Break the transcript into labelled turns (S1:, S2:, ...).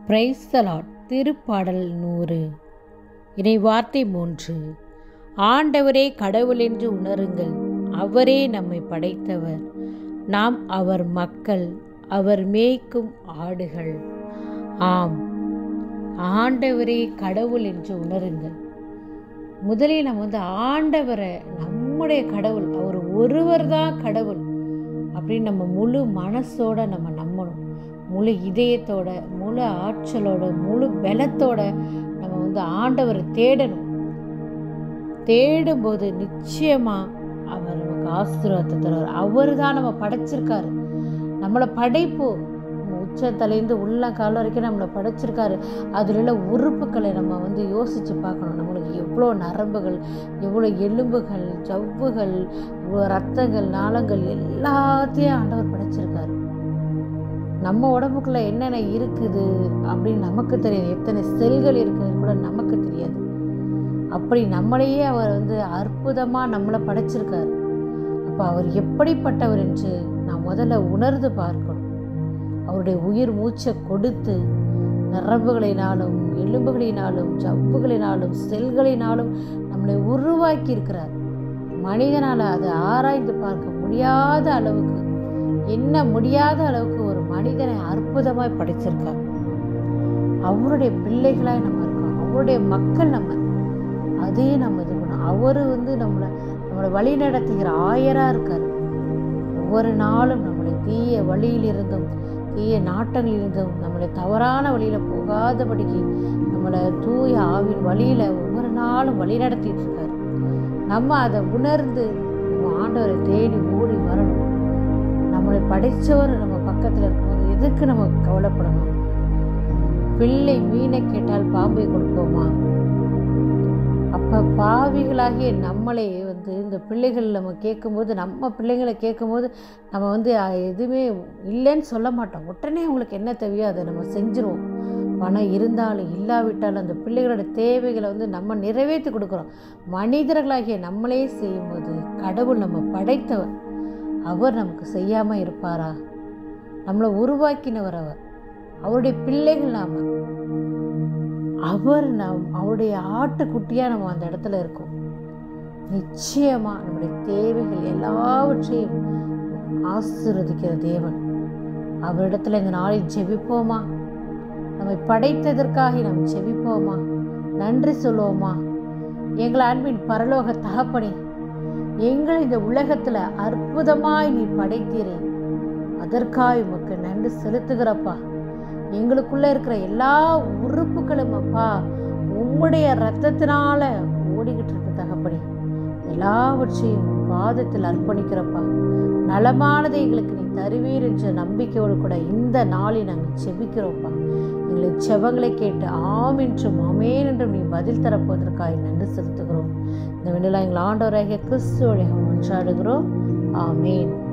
S1: Praise the Lord. திருப்பாடல் 100. இறை வார்த்தை 3. ஆண்டவரே கடவுள் என்று உணருங்கள், அவரே நம்மை படைத்தவர், நாம் அவர் மக்கள், அவர் மேய்க்கும் ஆடுகள். ஆம், ஆண்டவரே கடவுள் என்று உணருங்கள். முதலில் நம்ம ஆண்டவரை, நம்முடைய கடவுள், அவர் ஒருவர் தான் கடவுள் அப்படின்னு நம்ம முழு மனசோட நம்ம நம்பணும். முழு இதயத்தோட, முழு ஆற்றலோட, முழு பலத்தோட நம்ம ஆண்டவரை தேடணும். தேடும்போது நிச்சயமா அவர் நமக்கு ஆசீர்வாதத்தை தருவார். அவர் தான் நம்ம படைச்சிருக்காரு. நம்மளை படைப்பு உச்சத்தலைந்து உள்ள காலம் வரைக்கும் நம்மளை படைச்சிருக்காரு. அதில் உள்ள உறுப்புகளை நம்ம யோசித்து பார்க்கணும். நம்மளுக்கு எவ்வளோ நரம்புகள், எவ்வளோ எலும்புகள், ஜவ்வுகள், ரத்தங்கள், நாளங்கள் எல்லாத்தையும் ஆண்டவர் படைச்சிருக்காரு. நம்ம உடம்புக்குள்ள என்னென்ன இருக்குது அப்படின்னு நமக்கு தெரியாது. எத்தனை செல்கள் இருக்குது கூட நமக்கு தெரியாது. அப்படி நம்மளையே அவர் அற்புதமாக நம்மளை படைச்சிருக்காரு. அப்போ அவர் எப்படிப்பட்டவர் என்று நான் முதல்ல உணர்ந்து பார்க்கணும். அவருடைய உயிர் மூச்சை கொடுத்து நரம்புகளினாலும், எலும்புகளினாலும், ஜவ்வுகளினாலும், செல்களினாலும் நம்மளை உருவாக்கி இருக்கிறார். மனிதனால் அதை ஆராய்ந்து பார்க்க முடியாத அளவுக்கு, என்ன முடியாத அளவுக்கு ஒரு மனிதனை அற்புதமாய் படைச்சிருக்கார். அவருடைய பிள்ளைகளாய் நம்ம இருக்கோம், அவருடைய மக்கள் நம்ம. அதையும் நம்ம இது பண்ணோம். அவரு நம்மளை வழி நடத்துகிற ஆயராக இருக்கார். ஒவ்வொரு நாளும் நம்மளை தீய வழியிலிருந்தும், தீய நாட்டங்களிலிருந்தும், நம்மளை தவறான வழியில் போகாதபடிக்கு நம்மளை தூய ஆவின் வழியில் ஒவ்வொரு நாளும் வழி நடத்திட்டு இருக்காரு. நம்ம அதை உணர்ந்து ஆண்டவரை தேடி ஓடி வரணும். நம்மளை படைச்சவர் நம்ம பக்கத்தில் இருக்கும்போது எதுக்கு நம்ம கவலைப்படணும்? பிள்ளை மீனை கேட்டால் பாம்பை கொடுப்போமா? அப்போ பாவிகளாகிய நம்மளே இந்த பிள்ளைகள் நம்ம கேட்கும்போது, நம்ம பிள்ளைங்களை கேட்கும்போது நம்ம எதுவுமே இல்லைன்னு சொல்ல மாட்டோம். உடனே அவங்களுக்கு என்ன தேவையோ அதை நம்ம செஞ்சுருவோம். பணம் இருந்தாலும் இல்லாவிட்டாலும் அந்த பிள்ளைகளோட தேவைகளை நம்ம நிறைவேற்றி கொடுக்குறோம். மனிதர்களாகிய நம்மளே செய்யும்போது கடவுள் நம்ம படைத்தவர், அவர் நமக்கு செய்யாமல் இருப்பாரா? நம்மளை உருவாக்கினவர் அவர். அவருடைய பிள்ளைகள் நாம். அவருடைய ஆட்டுக்குட்டியாக நம்ம அந்த இடத்துல இருக்கோம். நிச்சயமாக நம்முடைய தேவைகள் எல்லாவற்றையும் ஆசீர்வதிக்கிற தேவன். அவரிடத்துல இந்த நாளில் ஜெபிப்போமா? நம்மை படைத்ததற்காக நம்ம ஜெபிப்போமா? நன்றி சொல்லுவோமா? எங்கள் அன்பின் பரலோக தகப்பனே, எங்கள் இந்த உலகத்தில் அற்புதமாய் நீ படைத்தீரே, அதற்காக உமக்கு நன்றி செலுத்துகிறப்பா. எங்களுக்குள்ள இருக்கிற எல்லா உறுப்புகளும் அப்பா உம்முடைய இரத்தத்தினால ஓடிக்கிட்டு இருக்கு தகப்பனே. எல்லாவற்றையும் பாதத்தில் அர்ப்பணிக்கிறப்பா. நலமானதை எங்களுக்கு நீ தருவீர் என்ற நம்பிக்கையோடு கூட இந்த நாளில் நாங்கள் செபிக்கிறோம்ப்பா. எங்களுக்கு செபங்களை கேட்டு ஆம் என்றும் அமேன் என்றும் நீ பதில் தரப்போவதற்காக நன்றி செலுத்துகிறோம். இந்த வேளையில் எங்கள் ஆண்டவராகிய கிறிஸ்து வழியாக மன்றாடுகிறோம். ஆமேன்.